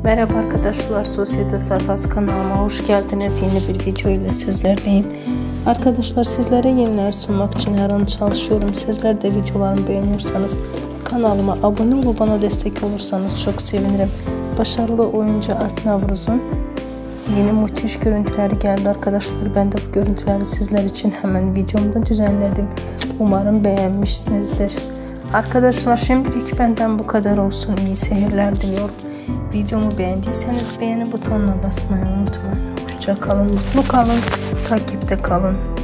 Merhaba arkadaşlar, Sosyete Sayfası kanalıma hoş geldiniz. Yeni bir video ile sizlerleyim. Arkadaşlar, sizlere yeniler sunmak için her an çalışıyorum. Sizler de videolarımı beğeniyorsanız kanalıma abone olup bana destek olursanız çok sevinirim. Başarılı oyuncu Alp Navruz'un yeni müthiş görüntüleri geldi arkadaşlar. Ben de bu görüntüleri sizler için hemen videomda düzenledim. Umarım beğenmişsinizdir. Arkadaşlar, şimdilik benden bu kadar olsun. İyi seyirler diliyorum. Videomu beğendiyseniz beğeni butonuna basmayı unutmayın. Hoşça kalın, mutlu kalın, takipte kalın.